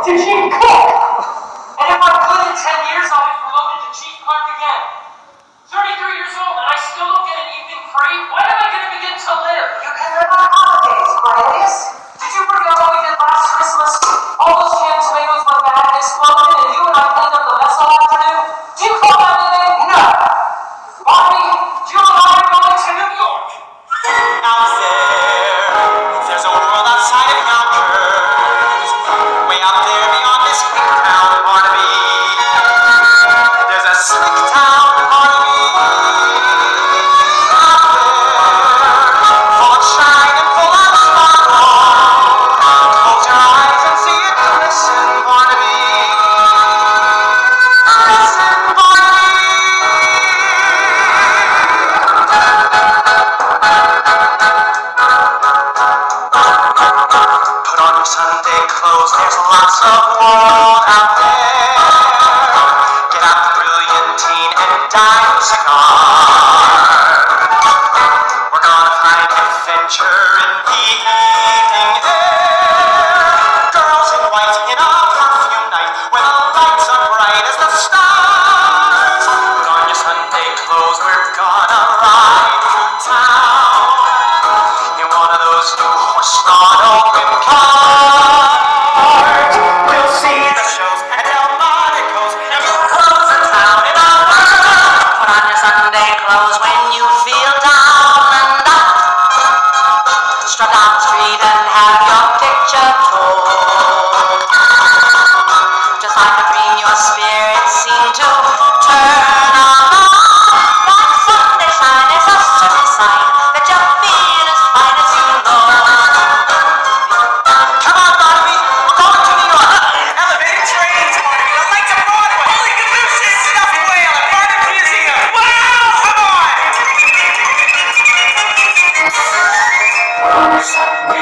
to chief cook. And if I'm good in 10 years, I'll be promoted to chief clerk again. 33 years old and I still don't get an evening free? When am I going to begin to live? You can live on holidays, Cornelius. Did you forget what we did last Christmas? All those canned tomatoes went bad and exploded, and you and I cleaned up the mess all afternoon? Do you call that living? No. Bobby, you and I are going to New York. Out there's a world outside of Yonkers, way out there beyond this quick town, Barnaby. There's a slick town, Barnaby, out there, full of shine and full of sparkle. Close your eyes and see it glisten, Barnaby. Listen, Barnaby. Put on your Sunday clothes, there's lots of world out there. Get out the brilliantine and dine a cigar. We're gonna find adventure in the evening air. Girls in white in a perfume night, where the lights are bright as the stars. Put on your Sunday clothes, we're gonna ride through town in one of those new horse-drawn open cars. We'll see the shows at Delmonico's, and we'll close the town in a whirl. Put on your Sunday clothes when you feel down and out. Strut down the street and have your picture told. Just like a dream, your spirits seem to turn on. That Sunday shine is a certain sign that you feel as fine as you know. Come on, Barnaby, we're going to New York. Elevated trains, Barnaby, the lights of Broadway. Holy cabooses, stuffed whale at Barnum Museum. Wow, come on! Sunday